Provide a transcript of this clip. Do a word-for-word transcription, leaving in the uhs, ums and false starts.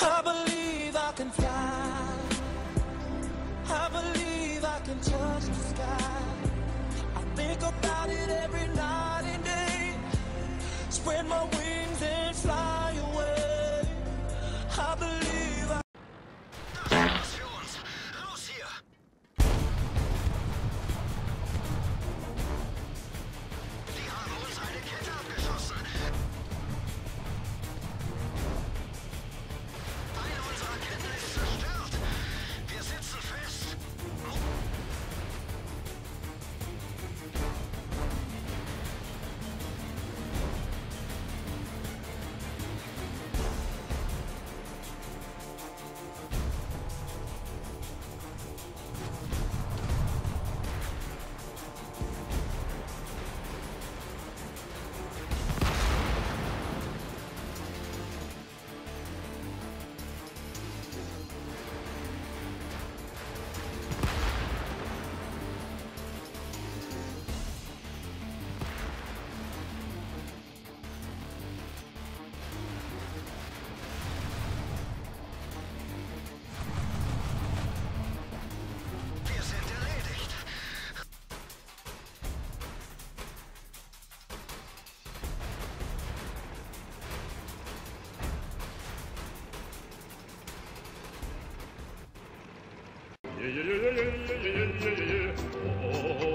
I believe I can fly. I believe I can touch the sky. I think about it every night and day. Spread my wings and fly away. I believe I... Das ist was für uns. Raus hier! Die haben uns eine Kette abgeschossen. Eine unserer Ketten ist zerstört. Wir sitzen fest. Yeah, yeah, yeah, yeah, yeah, yeah, yeah, yeah, yeah. Oh, oh, oh.